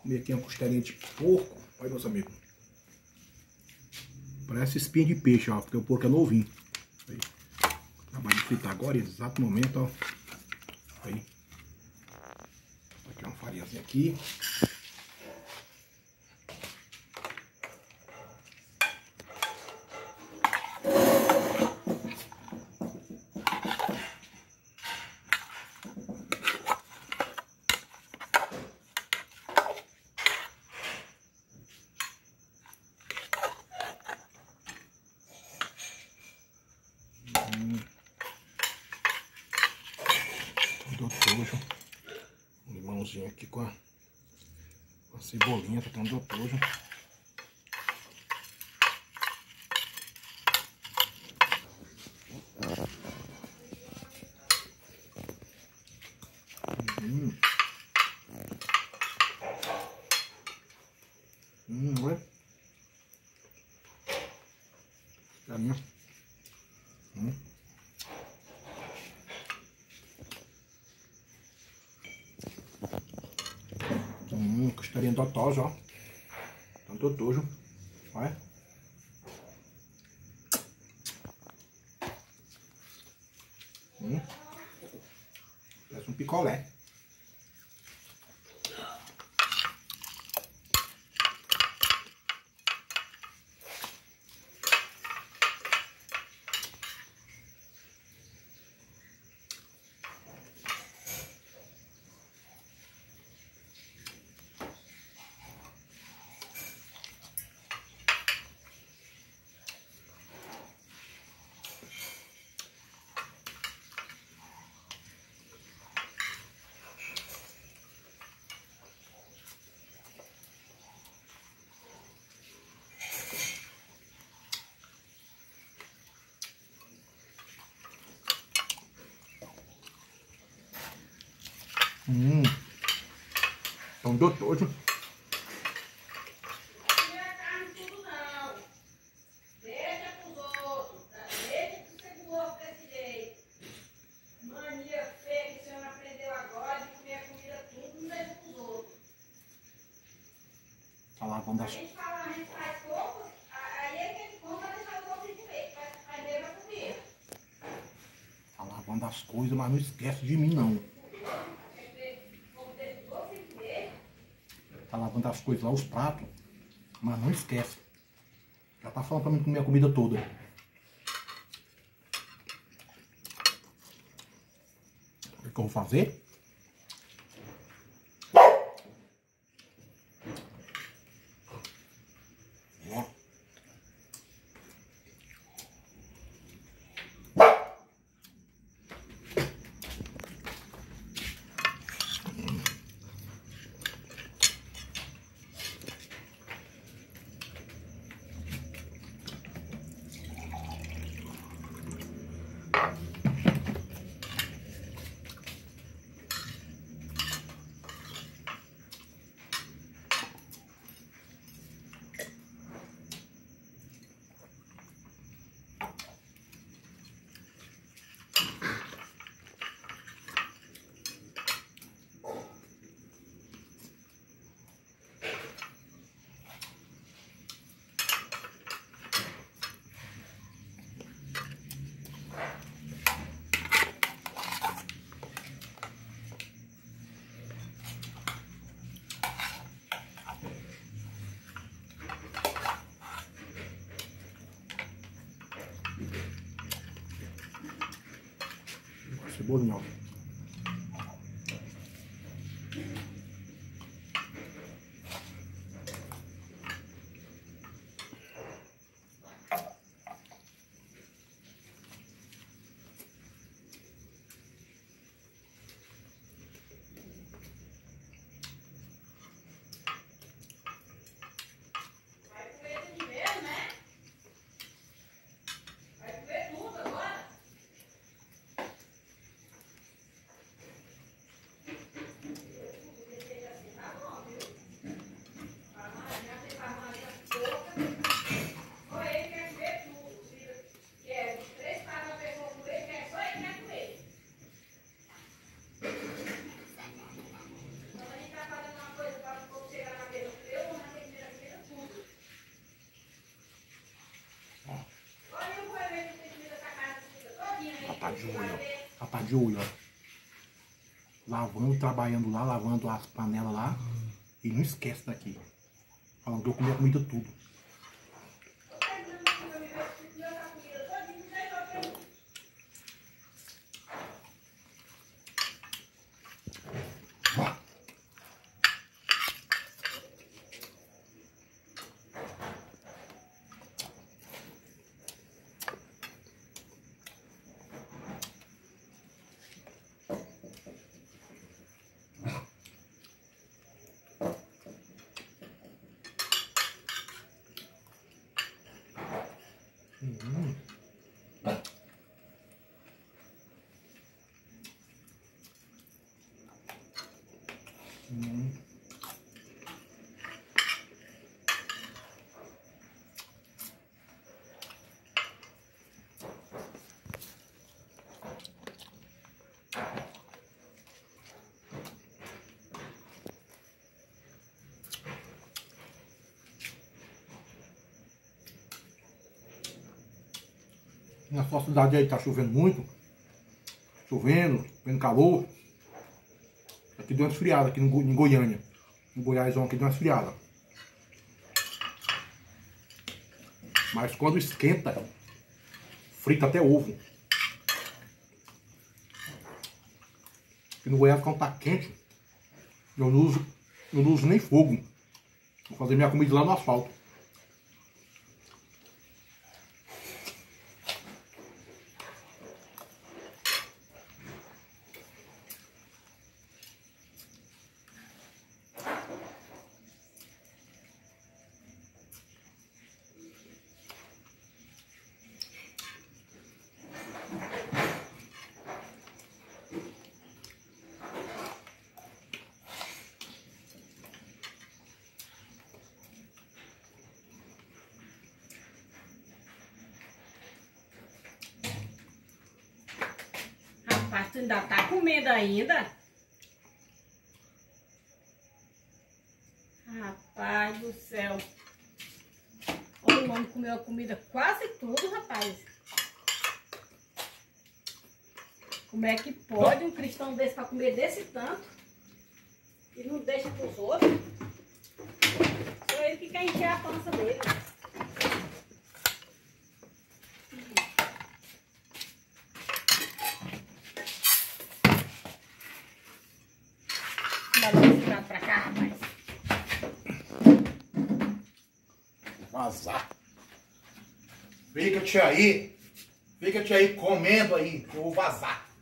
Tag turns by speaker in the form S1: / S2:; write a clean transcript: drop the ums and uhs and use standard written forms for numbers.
S1: Comer aqui uma costelinha de porco. Olha, meus amigos. Parece espinha de peixe, ó. Porque o porco é novinho. Aí. Acabei de fritar agora, exato momento, ó. Aí. Aqui uma farinhazinha aqui. Dotojo. Um limãozinho aqui com a cebolinha, tá tendo dotojo. Olha. Carinha. Costelinha totosa, ó. Tanto tojo. Olha. Parece um picolé. Pão dotojo. Tá lavando as...
S2: A gente faz pouco, aí é que ele compra e deixa o outro de comer, vai ver vai comer.
S1: Tá lavando as coisas, mas não esquece de mim, não. Tá lavando as coisas lá, os pratos, mas não esquece. Já tá falando pra mim comer a comida toda. O que eu vou fazer? Ó. Cebolinha, ó.
S2: Vai comer tudo mesmo, né? Vai comer tudo agora.
S1: Rapaz de olho, ó. Rapaz de olho, ó. Lavando, trabalhando lá, lavando as panelas lá. E não esquece daqui. Falando que eu comi a comida tudo. Na sua cidade aí tá chovendo muito. Chovendo, vendo calor. Aqui deu uma esfriada aqui em Goiânia. Em Goiás aqui deu uma esfriada. Mas quando esquenta, frita até ovo. Aqui no Goiás, quando tá quente, eu não uso nem fogo. Vou fazer minha comida lá no asfalto.
S2: Rapaz, tu ainda tá comendo ainda? Rapaz do céu. Olha, o homem comeu a comida quase tudo, rapaz. Como é que pode um cristão desse pra comer desse tanto e não deixa pros outros? Só ele que quer encher a pança dele. Pra cá, rapaz.
S1: Vazar. Fica-te aí comendo aí, que eu vou vazar.